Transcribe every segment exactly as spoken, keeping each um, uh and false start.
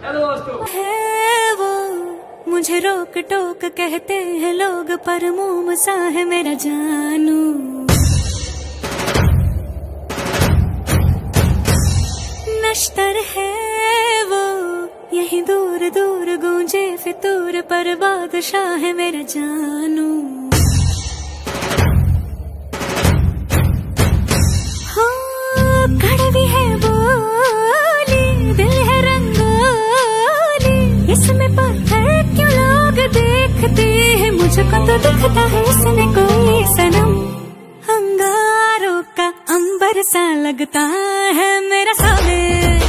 है वो मुझे रोक टोक कहते हैं लोग, पर मोम सा है मेरा जानू। नश्तर है वो यही दूर दूर गूंजे फितूर, पर बादशाह है मेरा जानू। हो कड़वी है बोली, दिल है रंगोली, इसमें पत्थर क्यों लोग देखते हैं, मुझको तो दिखता है इसमें कोई सनम। अंगारों का अंबर सा लगता है मेरा सावे,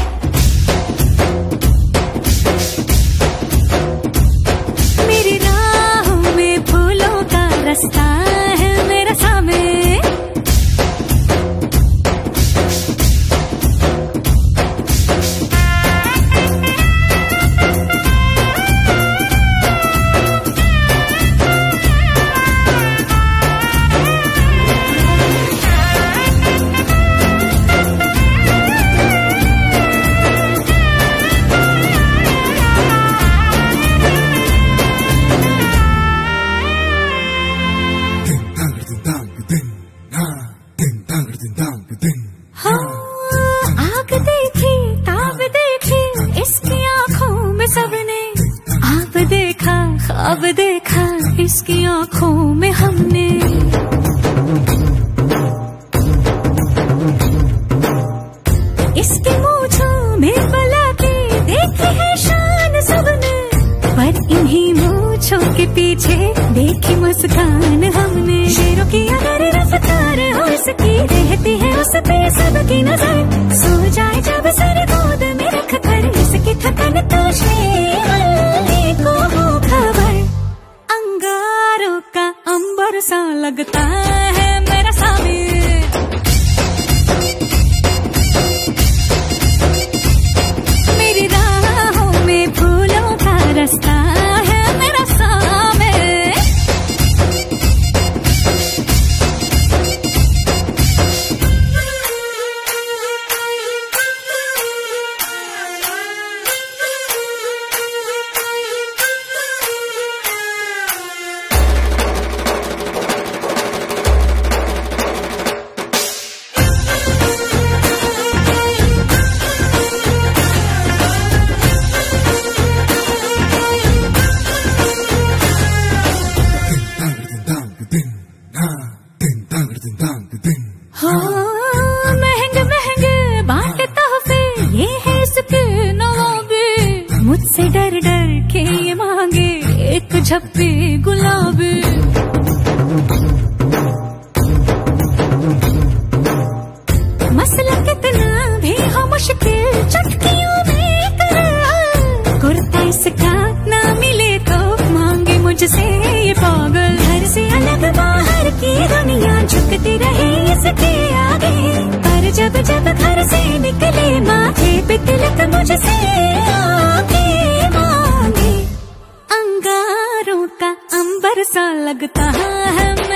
मेरी राहों में फूलों का रास्ता है मेरा सावे। आग देखी ताब देखी इसकी आँखों में सबने, आप देखा ख्वाब देखा इसकी आँखों में हमने। इसकी मूंछों में पलके देखी है शान सबने, पर इन्हीं मूंछों के पीछे देखी मुस्कान हमने। शेरों की अगर रफ्तार हो इसकी, रहती है उस पे सबकी नजर, सो जाए जब सर गोद में रख कर, इसकी थकन तो शेर को हो खबर। अंगारों का अंबर सा लगता है मेरा सामी, मेरी राहों में फूलों का रास्ता है मेरा सामी। हो महंगे महंगे बांटे तोहफे, ये है इसके नवाबे, मुझसे डर डर के ये मांगे एक झप्पी गुलाबी। मसला कितना भी हो मुश्किल चुटकियों में कर, कुर्ता इसका ना मिले तो मांगे मुझसे ये पागल। घर से अलग बाहर की दुनिया झुकती रहे इसके आगे, पर जब जब घर से निकले माथे पे तिलक मुझसे आके मांगे। अंगारों का अंबर सा लगता है